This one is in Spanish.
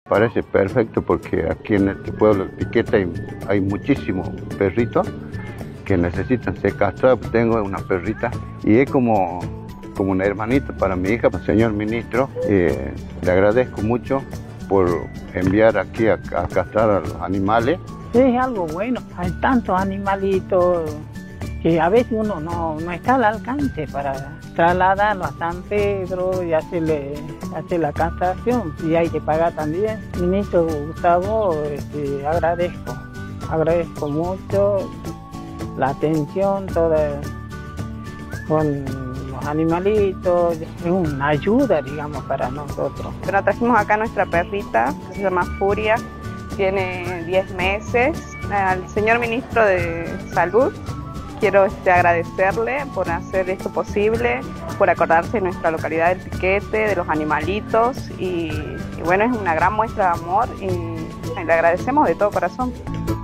Parece perfecto porque aquí en este pueblo de Piqueta hay muchísimos perritos que necesitan ser castrados. Tengo una perrita y es como un hermanito para mi hija. Señor ministro, le agradezco mucho por enviar aquí a castrar a los animales. Es algo bueno, hay tantos animalitos que a veces uno no está al alcance para trasladarlo a San Pedro y hacer la castración, y hay que pagar también. Ministro Gustavo, agradezco mucho la atención toda con los animalitos, es una ayuda, digamos, para nosotros. Pero trajimos acá nuestra perrita, que se llama Furia, tiene 10 meses. Al señor ministro de Salud quiero agradecerle por hacer esto posible, por acordarse de nuestra localidad del Piquete, de los animalitos, y bueno, es una gran muestra de amor y le agradecemos de todo corazón.